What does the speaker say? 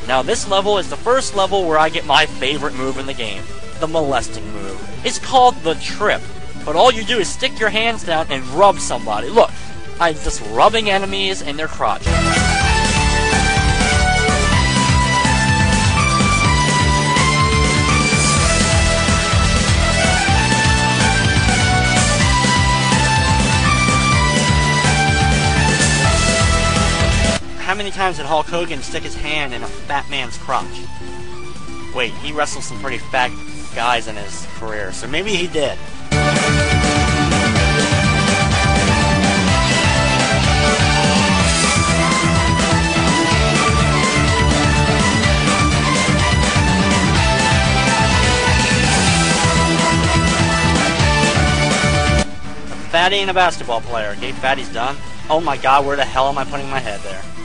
Now this level is the first level where I get my favorite move in the game, the molesting move. It's called the trip, but all you do is stick your hands down and rub somebody. Look, I'm just rubbing enemies in their crotch. How many times did Hulk Hogan stick his hand in a fat man's crotch? Wait, he wrestled some pretty fat guys in his career, so maybe he did. A fatty and a basketball player. Okay, fatty's done. Oh my god, where the hell am I putting my head there?